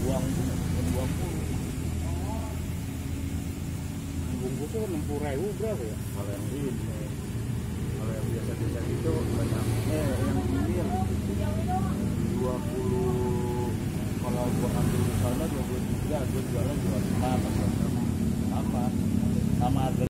buang 20. Bungkusnya 60.000 berapa ya? Kalau yang ini, kalau yang biasa-biasa itu banyak. Yang ini yang 20. Kalau gua ambil di sana 23, gua jualnya 25 sama Sama harga